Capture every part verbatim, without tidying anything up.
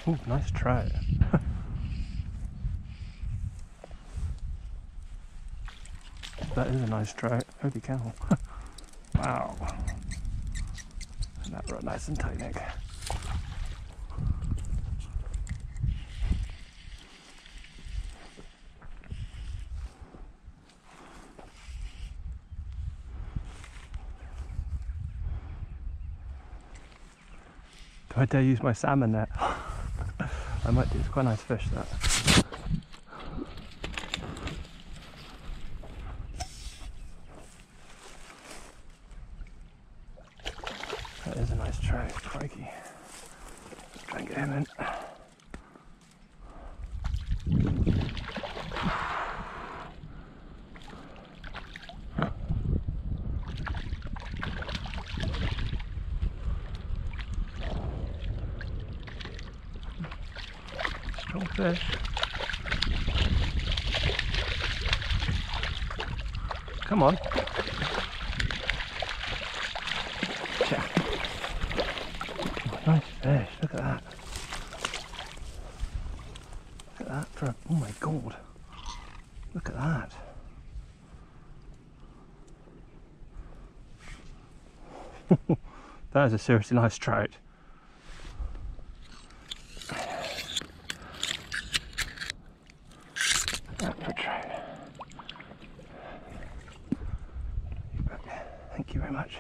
Ooh, nice trout. That is a nice trout. Holy cow. Wow. That right nice and tight, Nick. Do I dare use my salmon net? I might do. It's quite a nice fish, that. That is a nice trout, crikey. Let's try and get him in. Strong fish. Come on. Yeah. Oh, nice fish, look at that. Look at that for a, oh my god. Look at that. That is a seriously nice trout. That for a trout. Thank you very much.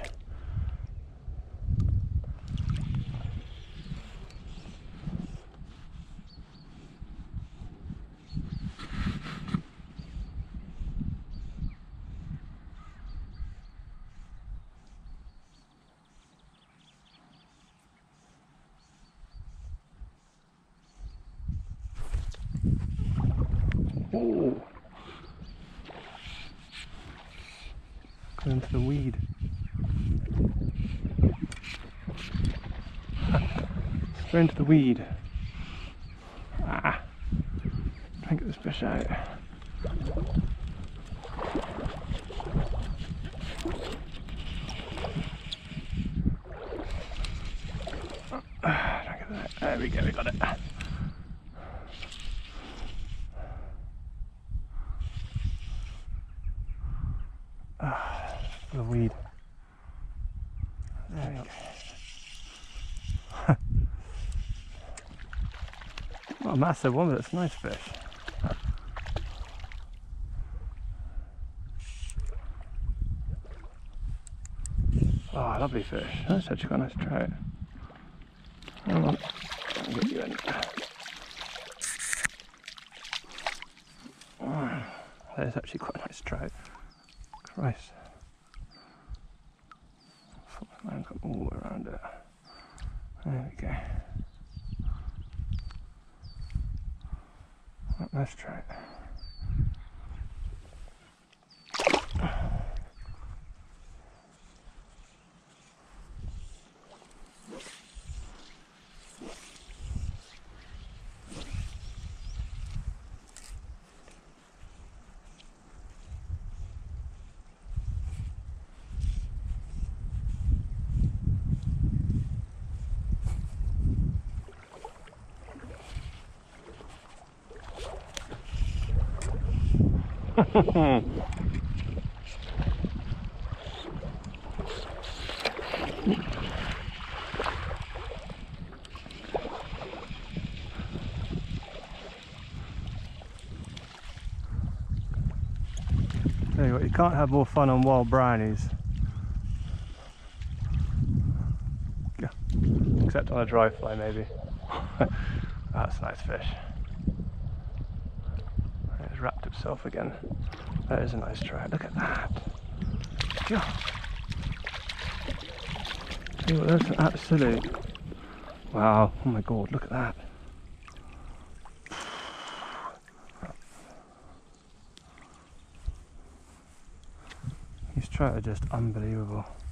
Oh, go into the weed. Straight into the weed. Ah, try and get this fish out. Ah, try and get that. There we go, we got it. Ah, full of weed. There we go. Not a massive one, but it's a nice fish. Oh, lovely fish. That's actually quite a nice trout. Hang on, I'll get you in. Oh, that is actually quite a nice trout. Christ. I've got all the way around it. There we go. Nice trout. Tell you what, you can't have more fun on wild brownies. Yeah. Except on a dry fly, maybe. That's a nice fish. It's wrapped itself again. That is a nice trout. Look at that. Yeah. Tell you what, that's an absolute. Wow. Oh my god, look at that. These trout are just unbelievable.